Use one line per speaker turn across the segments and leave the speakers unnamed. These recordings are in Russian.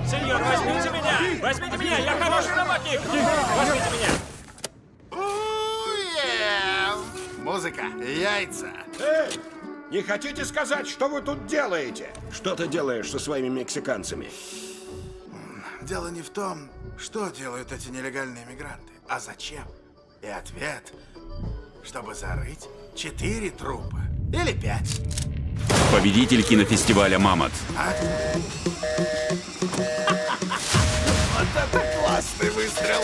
Сеньор, возьмите меня! Возьмите меня! Я хороший работник! Возьмите меня!
Музыка, яйца.
Эй! Не хотите сказать, что вы тут делаете? Что ты делаешь со своими мексиканцами?
Дело не в том, что делают эти нелегальные мигранты, а зачем. И ответ, чтобы зарыть 4 трупа. Или 5.
Победитель кинофестиваля «Мамонт».
Вот это классный выстрел!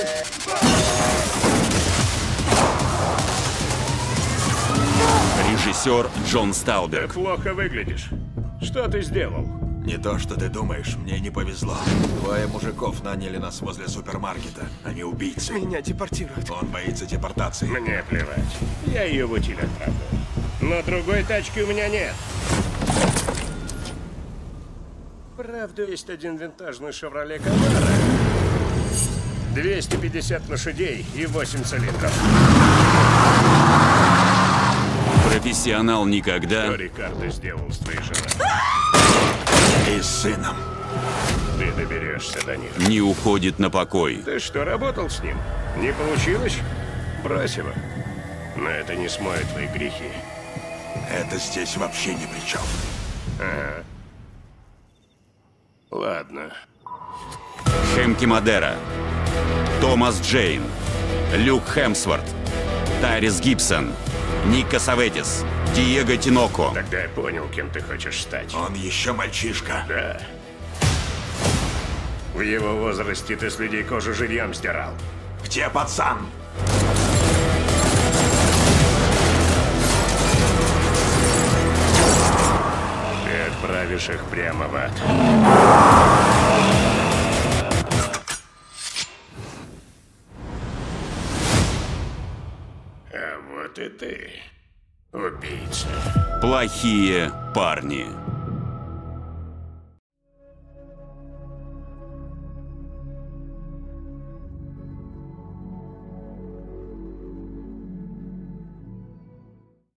Режиссер Джон Стауберг.
Плохо выглядишь. Что ты сделал?
Не то, что ты думаешь, мне не повезло. Двое мужиков наняли нас возле супермаркета. Они убийцы.
Меня депортируют.
Он боится депортации.
Мне плевать. Я ее в утиль отправлю. Но другой тачки у меня нет. Правда, есть один винтажный «Шевроле Камаро». 250 лошадей и 8 цилиндров.
Профессионал никогда
Что Рикардо сделал с твоей женой?
И с сыном.
Ты доберешься до них.
не уходит на покой.
Ты что, работал с ним? Не получилось? Брось его. Но это не смоет твои грехи.
Это здесь вообще ни при чем.
Ага. Ладно.
Хэмки Мадера, Томас Джейн, Люк Хемсворт, Тайрис Гибсон, Ник Кассаветис, Диего Тиноко.
Тогда я понял, кем ты хочешь стать.
Он еще мальчишка.
Да. В его возрасте ты с людей кожу живьем сдирал.
Где пацан?
Ты отправишь их прямо в ад. А вот и ты, убийца.
Плохие парни.